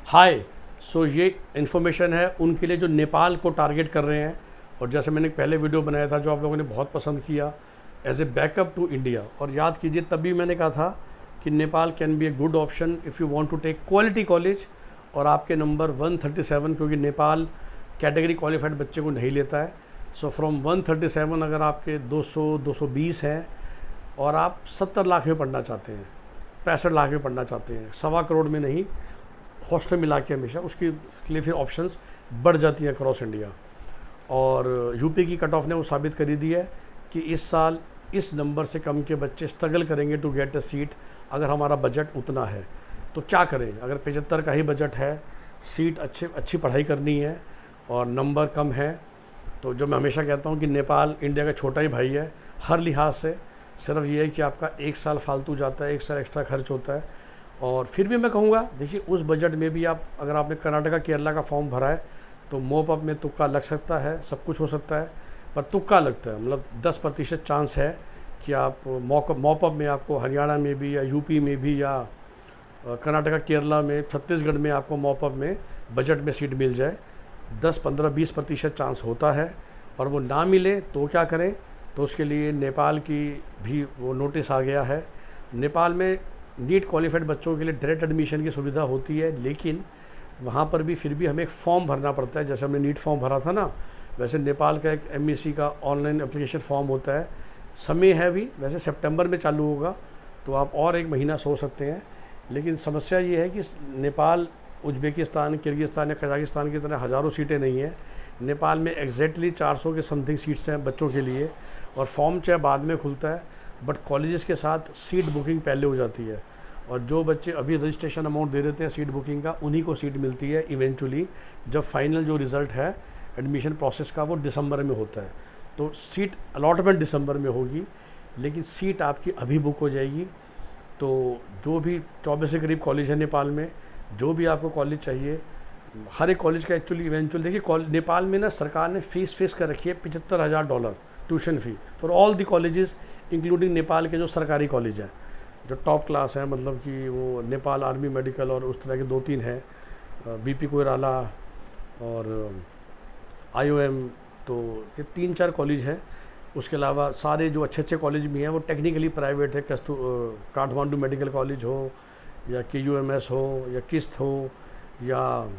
हाय। सो ये इन्फॉर्मेशन है उनके लिए जो नेपाल को टारगेट कर रहे हैं, और जैसे मैंने पहले वीडियो बनाया था जो आप लोगों ने बहुत पसंद किया, as a backup to India. और याद कीजिए तभी मैंने कहा था कि Nepal can be a good option if you want to take quality college. और आपके नंबर 137, क्योंकि नेपाल कैटेगरी क्वालिफाइड बच्चे को नहीं लेता है। सो फ्रॉम 137 अगर आपके 200-220 हैं और आप 70 लाख में पढ़ना चाहते हैं, 65 लाख में पढ़ना चाहते हैं, 1.25 करोड़ में नहीं, हॉस्टल मिला के हमेशा उसके लिए फिर ऑप्शंस बढ़ जाती हैं अक्रॉस इंडिया। और यूपी की कट ऑफ ने वो साबित कर ही दी है कि इस साल इस नंबर से कम के बच्चे स्ट्रगल करेंगे टू गेट अ सीट। अगर हमारा बजट उतना है तो क्या करें, अगर 75 का ही बजट है, सीट अच्छी पढ़ाई करनी है और नंबर कम है, तो जो मैं हमेशा कहता हूँ कि नेपाल इंडिया का छोटा ही भाई है हर लिहाज से। सिर्फ ये है कि आपका 1 साल फालतू जाता है, 1 साल एक्स्ट्रा खर्च होता है। और फिर भी मैं कहूँगा, देखिए उस बजट में भी आप, अगर आपने कर्नाटका केरला का फॉर्म भरा है तो मोप अप में तुक्का लग सकता है, सब कुछ हो सकता है, पर तुक्का लगता है, मतलब 10% चांस है कि आप मोप अप में आपको हरियाणा में भी या यूपी में भी या कर्नाटका केरला में, छत्तीसगढ़ में आपको मोप अप में बजट में सीट मिल जाए। 10-15-20% चांस होता है। और वो ना मिले तो क्या करें, तो उसके लिए नेपाल की भी वो नोटिस आ गया है। नेपाल में नीट क्वालिफाइड बच्चों के लिए डायरेक्ट एडमिशन की सुविधा होती है, लेकिन वहाँ पर भी फिर भी हमें एक फॉर्म भरना पड़ता है। जैसे हमने नीट फॉर्म भरा था ना, वैसे नेपाल का एक MEC का ऑनलाइन एप्लीकेशन फॉर्म होता है। समय है भी, वैसे सितंबर में चालू होगा, तो आप और 1 महीना सोच सकते हैं। लेकिन समस्या ये है कि नेपाल उज्बेकिस्तान, किर्गिस्तान या कजाकिस्तान की तरह हज़ारों सीटें नहीं हैं। नेपाल में एग्जैक्टली 400 के समथिंग सीट्स हैं बच्चों के लिए, और फॉर्म चाहे बाद में खुलता है, बट कॉलेजेस के साथ सीट बुकिंग पहले हो जाती है। और जो बच्चे अभी रजिस्ट्रेशन अमाउंट दे देते हैं सीट बुकिंग का, उन्हीं को सीट मिलती है इवेंचुअली, जब फाइनल जो रिज़ल्ट है एडमिशन प्रोसेस का वो दिसंबर में होता है। तो सीट अलॉटमेंट दिसंबर में होगी, लेकिन सीट आपकी अभी बुक हो जाएगी। तो जो भी 24 के करीब कॉलेज है नेपाल में, जो भी आपको कॉलेज चाहिए, हर एक कॉलेज का एक्चुअली इवेंचुअल, देखिए नेपाल में ना सरकार ने फ़ीस फिक्स कर रखी है $75,000 tuition fee for all the colleges, including Nepal के जो सरकारी कॉलेज हैं, जो टॉप क्लास है, मतलब कि वो नेपाल आर्मी मेडिकल और उस तरह के 2-3 हैं, BP कोइराला और IOM, तो ये 3-4 कॉलेज हैं। उसके अलावा सारे जो अच्छे कॉलेज भी हैं वो टेक्निकली प्राइवेट है। काठमांडू मेडिकल कॉलेज हो या KUMS हो या किस्त हो या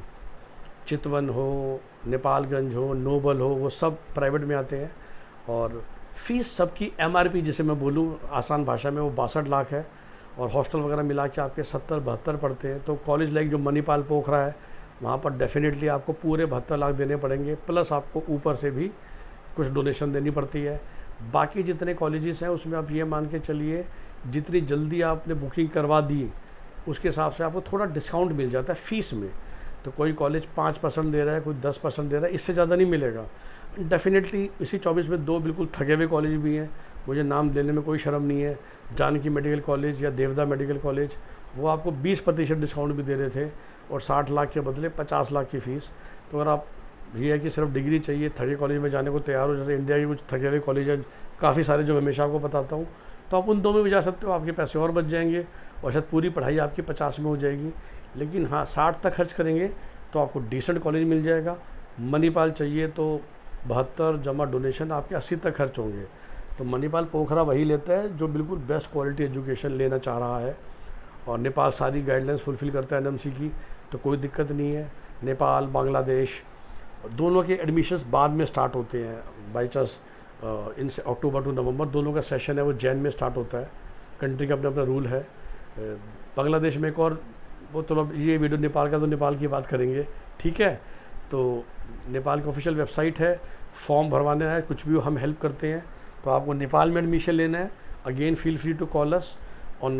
चितवन हो, नेपालगंज हो, नोबल हो, वो सब प्राइवेट में आते हैं। और फीस सबकी MRP जिसे मैं बोलूँ आसान भाषा में, वो 62 लाख है। और हॉस्टल वगैरह मिला के आपके 70-72 पड़ते हैं। तो कॉलेज लाइक जो मणिपाल पोखरा है, वहाँ पर डेफिनेटली आपको पूरे 72 लाख देने पड़ेंगे, प्लस आपको ऊपर से भी कुछ डोनेशन देनी पड़ती है। बाकी जितने कॉलेजेस हैं उसमें आप ये मान के चलिए, जितनी जल्दी आपने बुकिंग करवा दी उसके हिसाब से आपको थोड़ा डिस्काउंट मिल जाता है फ़ीस में। तो कोई कॉलेज 5% दे रहा है, कोई 10% दे रहा है, इससे ज़्यादा नहीं मिलेगा डेफिनेटली। इसी 24 में 2 बिल्कुल थके हुए कॉलेज भी हैं, मुझे नाम लेने में कोई शर्म नहीं है। जानकी मेडिकल कॉलेज या देवदा मेडिकल कॉलेज, वो आपको 20% डिस्काउंट भी दे रहे थे, और 60 लाख के बदले 50 लाख की फ़ीस। तो अगर आप ये है कि सिर्फ डिग्री चाहिए, थके कॉलेज में जाने को तैयार हो, जैसे इंडिया के कुछ थके हुए कॉलेज हैं काफ़ी सारे जो मैं हमेशा आपको बताता हूँ, तो आप उन 2 में भी जा सकते हो, आपके पैसे और बच जाएंगे और शायद पूरी पढ़ाई आपकी 50 में हो जाएगी। लेकिन हाँ, 60 तक खर्च करेंगे तो आपको डिसेंट कॉलेज मिल जाएगा। मणिपाल चाहिए तो 72 जमा डोनेशन आपके 80 तक खर्च होंगे। तो मणिपाल पोखरा वही लेता है जो बिल्कुल बेस्ट क्वालिटी एजुकेशन लेना चाह रहा है, और नेपाल सारी गाइडलाइंस फुलफ़िल करता है NMC की, तो कोई दिक्कत नहीं है। नेपाल, बांग्लादेश दोनों के एडमिशन्स बाद में स्टार्ट होते हैं बाई चांस। इनसे अक्टूबर टू नवंबर दोनों का सेशन है वो जैन में स्टार्ट होता है। कंट्री का अपना अपना रूल है। बांग्लादेश में एक और, वो तो अब ये वीडियो नेपाल का, तो नेपाल की बात करेंगे, ठीक है। तो नेपाल की ऑफिशियल वेबसाइट है, फॉर्म भरवाना है, कुछ भी हम हेल्प करते हैं। तो आपको नेपाल में एडमिशन लेना है, again feel free to call us on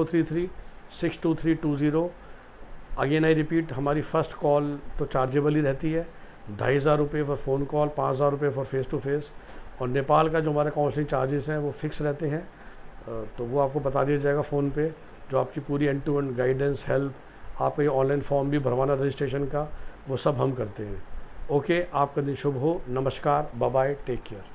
9643362320। Again I repeat, हमारी फ़र्स्ट कॉल तो चार्जेबल ही रहती है, 2,500 रुपये फॉर फ़ोन कॉल, 5,000 रुपये फॉर फेस टू फेस। और नेपाल का जो हमारे काउंसलिंग चार्जेस हैं वो फिक्स रहते हैं, तो वो आपको बता दिया जाएगा फ़ोन पे, जो आपकी पूरी end to end guidance, help, आपको ये ऑनलाइन फॉर्म भी भरवाना रजिस्ट्रेशन का, वो सब हम करते हैं। ओके, आपका दिन शुभ हो। नमस्कार, बाय बाय, टेक केयर।